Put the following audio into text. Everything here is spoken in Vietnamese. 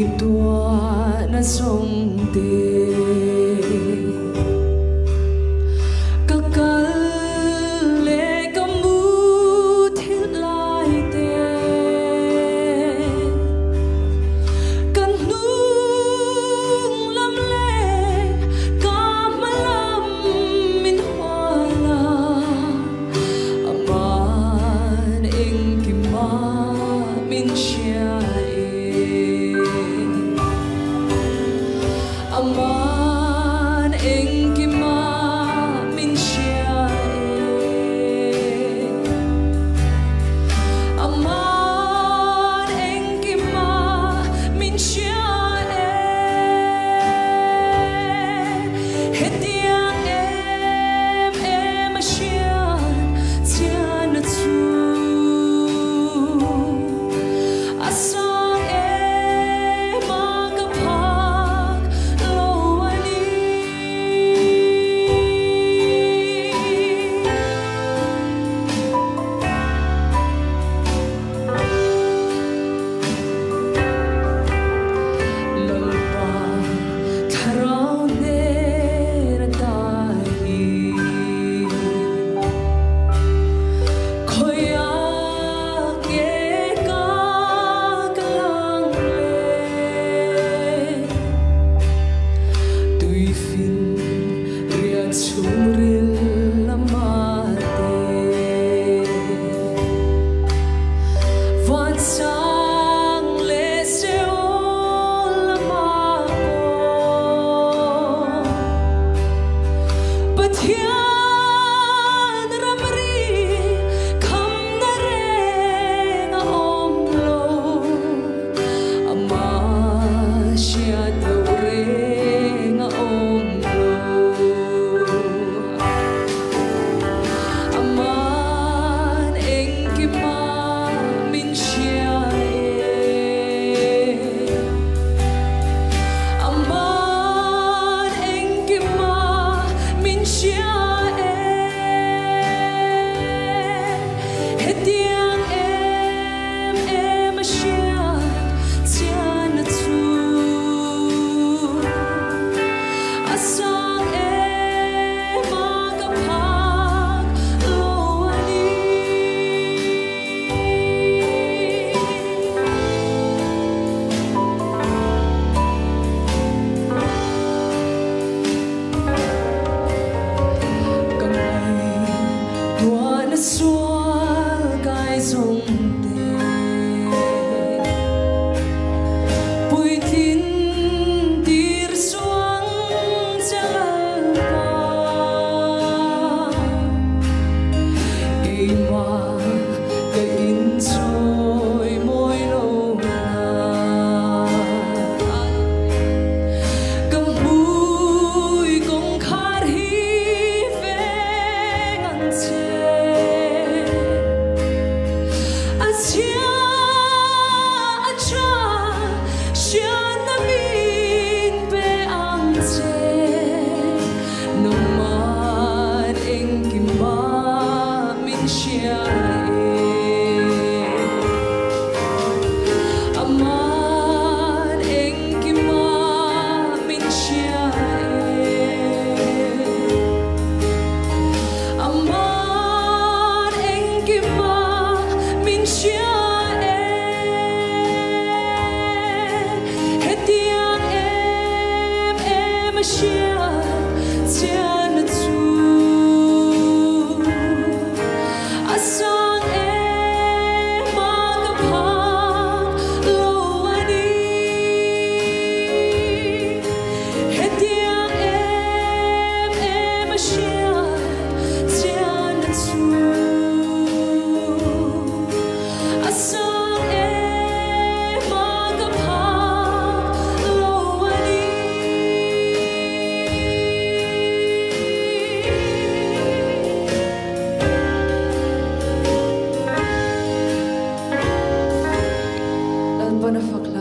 tua na sông tê các cơn lệ cầm mũ thiết lại tê cần nung lâm lệ cả mà lâm min hoa la aman ing kim ma min chia aman ing kim ma min chia aman ing kim ma min chia hết tiếng em mà chia chia nó chu asang em mà gặp hak lâu ani lalpa karao nera tahi khoya ke ka kalang le tui fin ria churil lamate van sang le seo lamako pathian ramri kham na re na om lo ama sia do re na om lo aman eng ki ma min sia aman eng ki ma min sia hết tiếng em mà sia chia na chu asang em mà gặp hak lâu ani cầm lấy tua na xua gai sông tê bụi thìn tir xuống chân ba ý mà cái in trôi môi lâu na cầm bụi cũng khát hi về ngăn chê achia acha shiana min pe ang che no man eng kim ma min shia aman eng kim ma min shia aman eng kim ma min shia hết tiếng em mà shia chia na chu asang em mà gặp hak lâu ani hết tiếng em mà shia chia na chu asang em mà gặp hak lâu ani dan panafak